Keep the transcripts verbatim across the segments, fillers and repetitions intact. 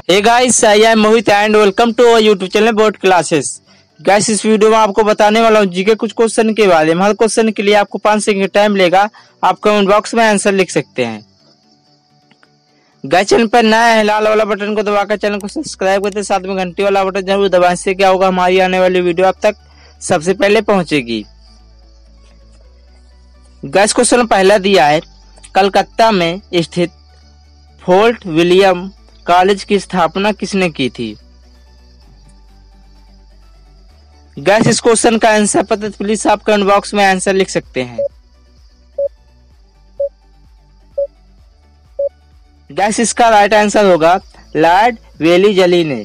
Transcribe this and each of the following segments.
Hey guys, I am Mohit and welcome to our YouTube channel board classes. Guys, इस video में आपको बताने वाला हूँ जीके कुछ क्वेश्चन के बारे में। हर क्वेश्चन के लिए आपको पाँच सेकंड टाइम लेगा। आप कमेंट बॉक्स में आंसर लिख सकते हैं। गाइस, चैनल पर नया है, लाल वाला बटन को दबाकर चैनल को सब्सक्राइब करते साथ में घंटी वाला बटन जरूर दबाएं। इससे क्या होगा, हमारी आने वाली वीडियो आप तक सबसे पहले पहुंचेगी। गाइस, क्वेश्चन पहला दिया है, कलकत्ता में स्थित फोर्ट विलियम कॉलेज की स्थापना किसने की थी? गैस, इस क्वेश्चन का आंसर पता तो प्लीज आप कमेंट बॉक्स में आंसर लिख सकते हैं। गैस, इसका राइट आंसर होगा लॉर्ड वेलीजली ने।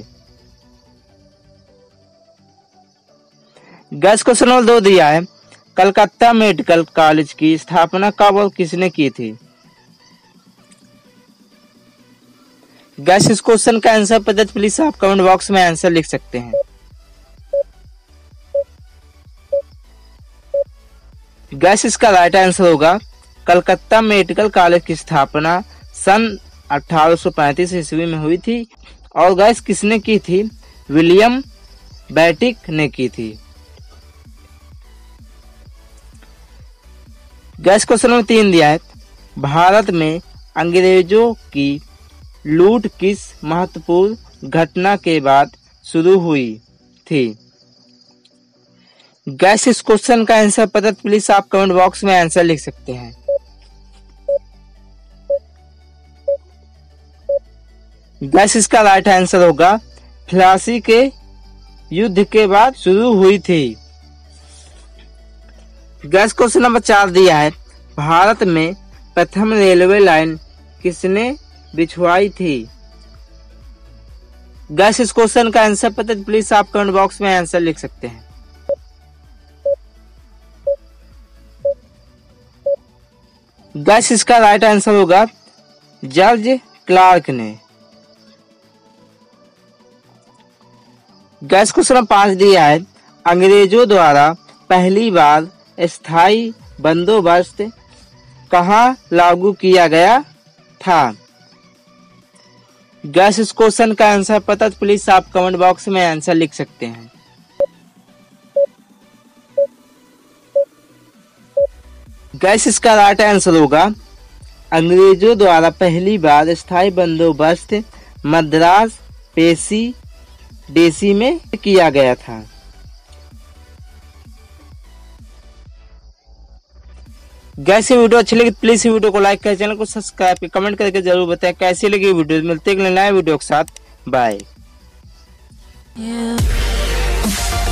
गैस, क्वेश्चन नंबर दो दिया है, कलकत्ता मेडिकल कॉलेज की स्थापना कब और किसने की थी? गैस, इस क्वेश्चन का आंसर पता तो प्लीज आप कमेंट बॉक्स में आंसर लिख सकते हैं। गैस, इसका राइट आंसर होगा कलकत्ता मेडिकल कॉलेज की स्थापना सन अठारह सौ पैंतीस ईस्वी में हुई थी। और गैस, किसने की थी? विलियम बैटिक ने की थी। गैस, क्वेश्चन नंबर तीन दिया है, भारत में अंग्रेजों की लूट किस महत्वपूर्ण घटना के बाद शुरू हुई थी? गैस, इस क्वेश्चन का आंसर पता तो प्लीज आप कमेंट बॉक्स में आंसर लिख सकते हैं। गैस, इसका राइट आंसर होगा प्लासी के युद्ध के बाद शुरू हुई थी। गैस, क्वेश्चन नंबर चार दिया है, भारत में प्रथम रेलवे लाइन किसने बिछवाई थी? गैस, इस क्वेश्चन का आंसर पता तो प्लीज आप कमेंट बॉक्स में आंसर लिख सकते हैं। गैस, इसका राइट आंसर होगा जॉर्ज क्लार्क ने। गैस, क्वेश्चन पांच दिया है, अंग्रेजों द्वारा पहली बार स्थायी बंदोबस्त कहाँ लागू किया गया था? गैस, इस क्वेश्चन का आंसर पता तो प्लीज आप कमेंट बॉक्स में आंसर लिख सकते हैं। गैस, इसका राइट आंसर होगा अंग्रेजों द्वारा पहली बार स्थायी बंदोबस्त मद्रास प्रेसिडेंसी में किया गया था। गैस, ये वीडियो अच्छी लगी प्लीज वीडियो को लाइक करें, चैनल को सब्सक्राइब करें, कमेंट करके जरूर बताएं कैसी लगी वीडियो। मिलते हैं नए वीडियो के साथ। बाय।